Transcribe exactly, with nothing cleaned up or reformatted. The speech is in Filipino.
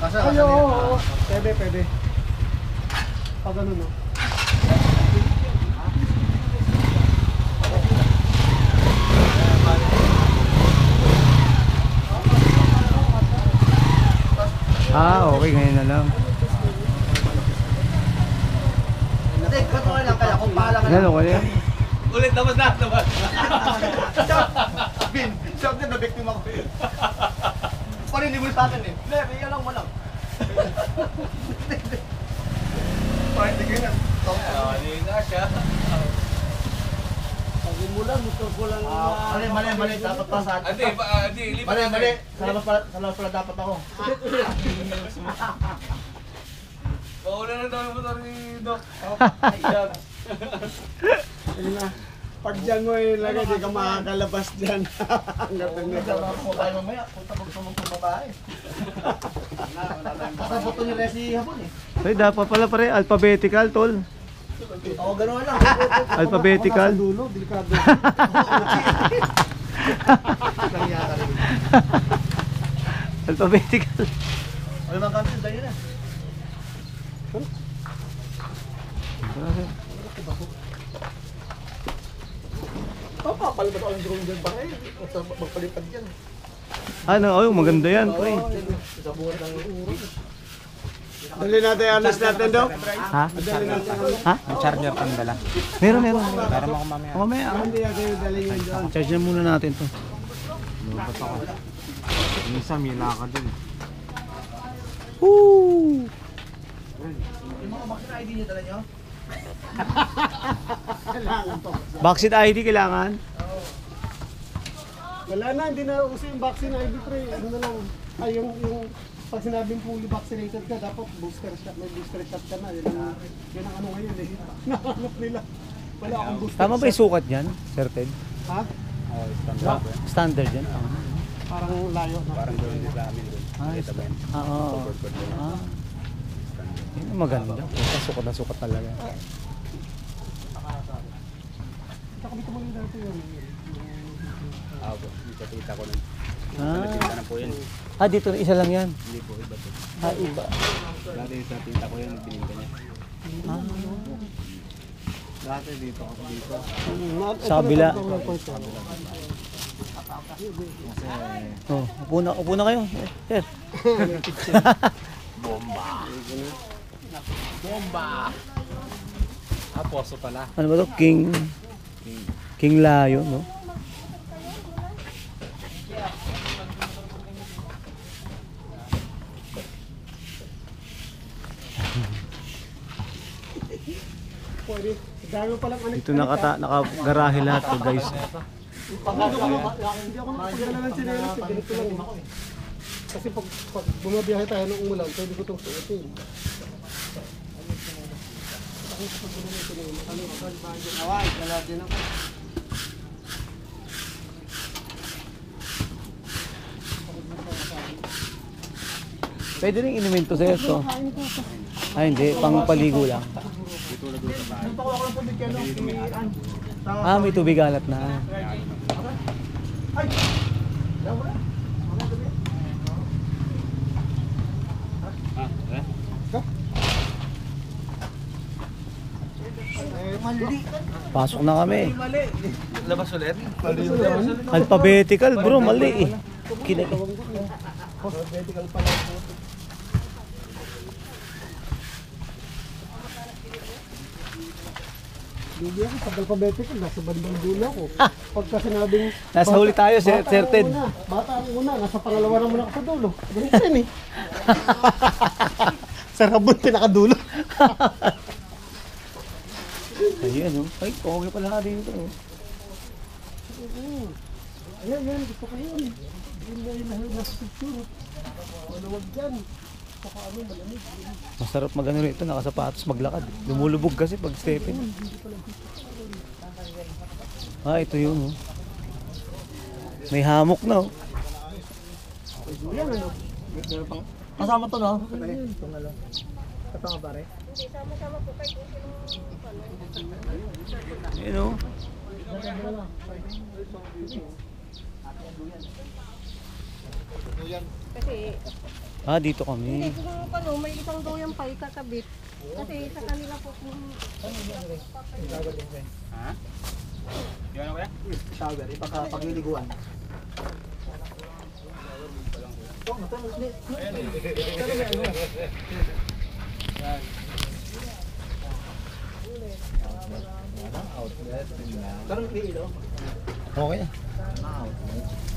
Ay, oo, oo. Pwede, pwede. Pag ano, no? Ah, okay, ngayon na lang. Hindi, katuwa lang kaya kung bahala ka Ano ko yan? Ulit naman na naman. Bin, sabi na na-victim ako. Parinig mo sa akin eh. Hindi, kaya lang mo lang. Parang hindi kayo na. Hindi na siya. Pagin mo lang, gusto ko lang. Mali, mali, mali. Dapat pa sa atin. Hindi, hindi, lipat Mali, natin. mali. Sa labas pala, sa labas pala dapat ako. Mauna na daw yung motor ni Doc. Ayan. Ayun na. Pag dyan mo yung lagay, di ka makakalabas dyan. Hanggang Hindi na. ako kumabay mamaya. Punta ko gusto mong kumabahay. Pasaboto ni Resi hapon eh. Ay, dapat pala pare, alphabetical, tol. Ako gano'n lang. Alphabetical. Ako nasa dulo, delikado. Nangyari rin. Alphabetical. Ano mga kantin? Dahil na. Papa, palipat ako yung drone dyan pa eh. Magpalipad yan. Ano, oh, maganda yan, pre. Sa buwan ng uros. Dali natin, alas natin daw. Ha? Dali natin. Ha? Ang charger pang dala. Meron, meron. Para mo ako mamaya. Oh, mamaya. Ah, Hindi natin yung dali yun dyan. Charge na muna natin to. Lupat ako. Minsan may lakad din. Woo! Yung mga makina I D niyo dala nyo? Kailangan to. Vaccine I D kailangan. Wala na, hindi na uso yung vaccine I D pre. Ano na lang, ay yung, yung pag sinabing fully vaccinated ka, dapat booster shot, may booster shot ka na. Yan ang, yan ang ano ngayon eh. Nahanap nila. Wala akong booster Tama ba yung shot. sukat yan, Sir Ted? Ha? Oh, standard. Standard yan. Parang layo na. Parang gawin din sa amin doon. Ah, Kita ba yun? Ah, oo. Ah. Yun ang maganda. Sukat na sukat talaga. Nakabito mo lang dati yun. Ah, po. Dito kita ko nun. Ah. Tinta na po yan. Ah, dito na isa lang yan. Hindi po, iba po. Ah, iba. Dati sa tinta ko yan, bininta niya. Ah. Dati dito ako dito. Sa kabila. Kasi Oh, upo na, upo na kayo. Sir. ah, poso pala. Ano ba to? King King Layo, no? Pwede. Dami palang anak. Dito nakata nakagarahe lahat to, guys. Hindi ako maka- hindi ako makapagdala ng sinelas. eh, Ganito lang eh. Kasi pag, pag bumabiyahe tayo ng umulan, pwede ko itong suotin. Away, wala din ako. Pwede rin inumin to, sir, to. Ay, hindi. Pang paligo lang. Punta ko ako ng tubig kaya nung kinian. Ah, may tubig alat na. Ay! Dawa na. Ah, eh? Eh, mali. Pasok na kami. Mali. Labas ulit? Alphabetical, bro. Mali eh. Kinig. Alphabetical pala po. Hindi ako, pag alphabetical, nasa bandang dulo ako. Pagka sinabing... Nasa huli tayo, Sir bata Sir ang Ted. una, Bata ang una, nasa pangalawa naman ako sa dulo. Ganito yan eh. Sa rabon, pinakadulo. Ayan, oh. Ay, okay pala nga dito. oh. Ayan, yan, gusto ko yun. Yun na yun, nasa picture. Maluwag dyan. Saka ano, malamig. Masarap magano rito, nakasapatos, maglakad. Lumulubog kasi pag stepin. Ah, ito yun, oh. May hamok na, oh. Yan, ano? Kasama to no? Ito nga lang. Ito nga pare. Ayan, oh. Kasi Ah, dito Hindi, kami. kung ano, may isang daw yung pa ikakabit. Kasi sa kanila po kung... Yan ako ya? Shower, ipakapagliliguan. Karang hindi ilo. Okay.